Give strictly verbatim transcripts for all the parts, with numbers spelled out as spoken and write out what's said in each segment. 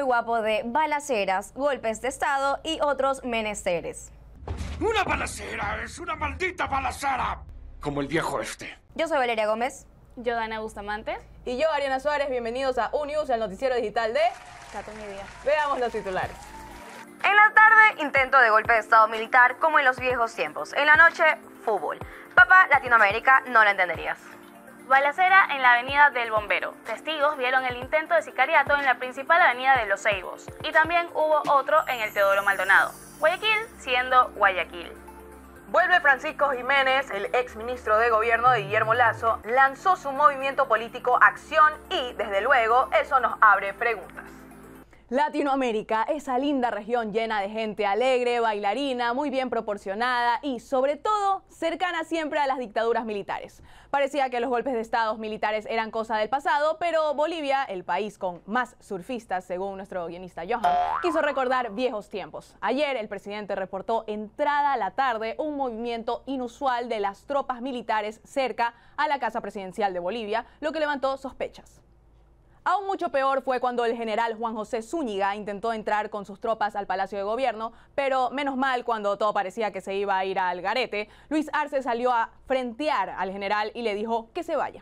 guapo de balaceras, golpes de estado y otros menesteres. ¡Una balacera! ¡Es una maldita balacera! Como el viejo este. Yo soy Valeria Gómez. Yo, Dana Bustamante. Y yo, Ariana Suárez. Bienvenidos a UNews, el noticiero digital de Cato Media. Veamos los titulares. En la tarde, intento de golpe de estado militar como en los viejos tiempos. En la noche, fútbol. Papá, Latinoamérica, no lo entenderías. Balacera en la avenida del Bombero. Testigos vieron el intento de sicariato en la principal avenida de Los Ceibos. Y también hubo otro en el Teodoro Maldonado. Guayaquil siendo Guayaquil. Vuelve Francisco Jiménez, el ex ministro de gobierno de Guillermo Lasso, lanzó su movimiento político Acción y, desde luego, eso nos abre preguntas. Latinoamérica, esa linda región llena de gente alegre, bailarina, muy bien proporcionada y, sobre todo, cercana siempre a las dictaduras militares. Parecía que los golpes de estados militares eran cosa del pasado, pero Bolivia, el país con más surfistas, según nuestro guionista Johan, quiso recordar viejos tiempos. Ayer, el presidente reportó entrada a la tarde un movimiento inusual de las tropas militares cerca a la Casa Presidencial de Bolivia, lo que levantó sospechas. Aún mucho peor fue cuando el general Juan José Zúñiga intentó entrar con sus tropas al Palacio de Gobierno, pero menos mal, cuando todo parecía que se iba a ir al garete, Luis Arce salió a frentear al general y le dijo que se vaya.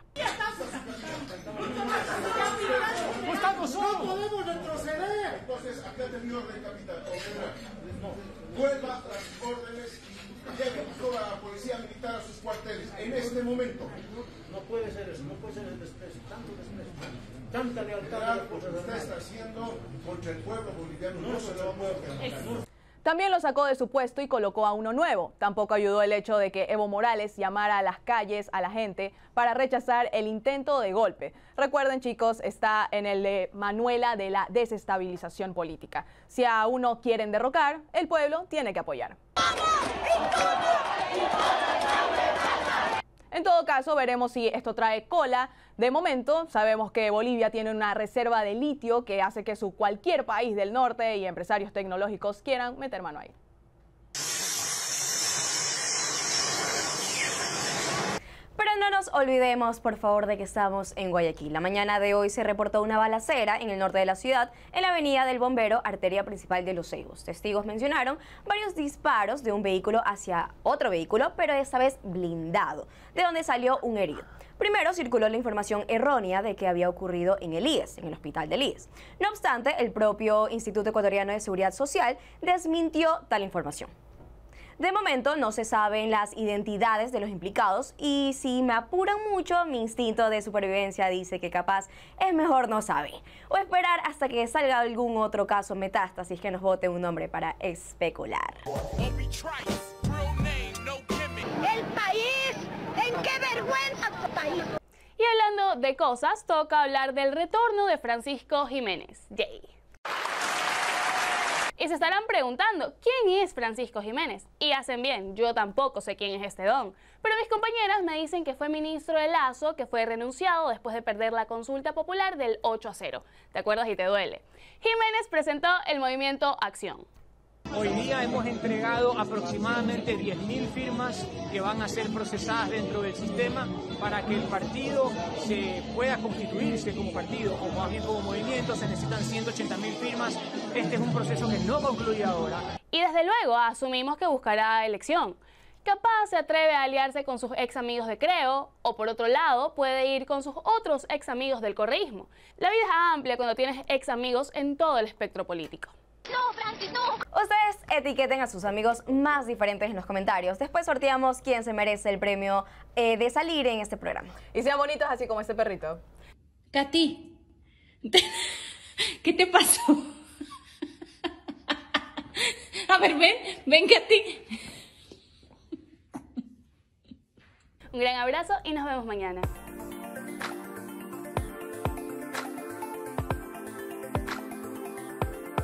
¡No podemos retroceder! Entonces, acá ha tenido orden, capitán. Vuelva a las órdenes y lleve toda la policía militar a sus cuarteles en este momento. No puede ser eso, no puede ser el desprecio, tanto desprecio, tanta lealtad. Claro, lo que usted está haciendo contra el pueblo boliviano no se lo va a poder permitir. También lo sacó de su puesto y colocó a uno nuevo. Tampoco ayudó el hecho de que Evo Morales llamara a las calles a la gente para rechazar el intento de golpe. Recuerden, chicos, está en el de Manuela de la desestabilización política. Si a uno quieren derrocar, el pueblo tiene que apoyar. En todo caso, veremos si esto trae cola. De momento, sabemos que Bolivia tiene una reserva de litio que hace que su cualquier país del norte y empresarios tecnológicos quieran meter mano ahí. Pero no nos olvidemos, por favor, de que estamos en Guayaquil. La mañana de hoy se reportó una balacera en el norte de la ciudad, en la avenida del Bombero, arteria principal de Los Ceibos. Testigos mencionaron varios disparos de un vehículo hacia otro vehículo, pero esta vez blindado, de donde salió un herido. Primero circuló la información errónea de que había ocurrido en el I E S, en el hospital del I E S. No obstante, el propio Instituto Ecuatoriano de Seguridad Social desmintió tal información. De momento no se saben las identidades de los implicados y si me apuran mucho, mi instinto de supervivencia dice que capaz es mejor no saber o esperar hasta que salga algún otro caso metástasis que nos bote un nombre para especular. ¡El país! ¿En qué vergüenza tu país? Y hablando de cosas, toca hablar del retorno de Francisco Jiménez. Yay. Y se estarán preguntando, ¿quién es Francisco Jiménez? Y hacen bien, yo tampoco sé quién es este don. Pero mis compañeras me dicen que fue ministro de Lasso, que fue renunciado después de perder la consulta popular del ocho a cero. ¿Te acuerdas y te duele? Jiménez presentó el movimiento Acción. Hoy día hemos entregado aproximadamente diez mil firmas que van a ser procesadas dentro del sistema para que el partido se pueda constituirse como partido o más bien como movimiento. Se necesitan ciento ochenta mil firmas. Este es un proceso que no concluye ahora. Y desde luego asumimos que buscará elección. Capaz se atreve a aliarse con sus ex amigos de Creo o por otro lado puede ir con sus otros ex amigos del correísmo. La vida es amplia cuando tienes ex amigos en todo el espectro político. ¡No, Francis, no! Ustedes etiqueten a sus amigos más diferentes en los comentarios. Después sorteamos quién se merece el premio eh, de salir en este programa. Y sean bonitos así como este perrito. Katy, ¿qué te pasó? A ver, ven, ven, Katy. Un gran abrazo y nos vemos mañana.